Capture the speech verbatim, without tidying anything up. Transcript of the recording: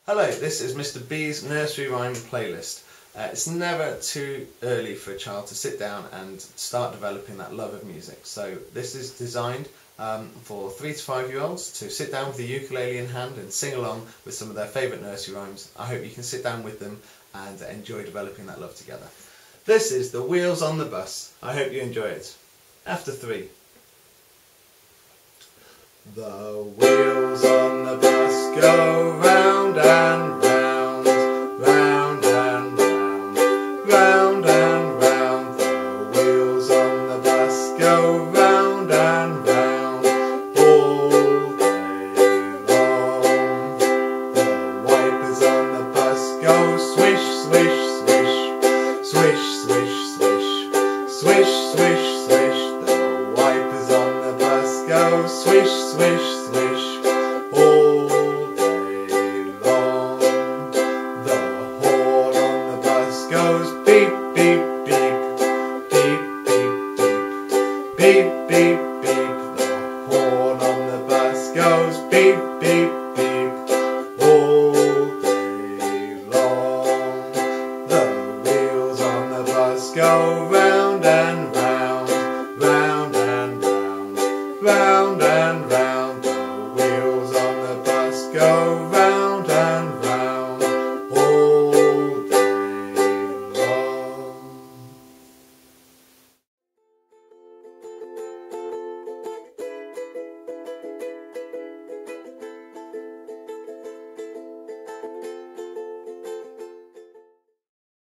Hello, this is Mister B's Nursery Rhyme Playlist. Uh, it's never too early for a child to sit down and start developing that love of music. So this is designed um, for three to five year olds to sit down with the ukulele in hand and sing along with some of their favourite nursery rhymes. I hope you can sit down with them and enjoy developing that love together. This is The Wheels on the Bus. I hope you enjoy it. After three. The wheels on the bus go round and round, round and round, round and round. The wheels on the bus go round and round all day long. The wipers on the bus go swish, swish, swish, swish, swish, swish, swish, swish, swish. The wipers on the bus go swish, swish, swish, all day long. The horn on the bus goes beep, beep, beep, beep, beep, beep, beep, beep, beep. The horn on the bus goes beep, beep, beep, all day long. The wheels on the bus go round and round, round and round, round and round.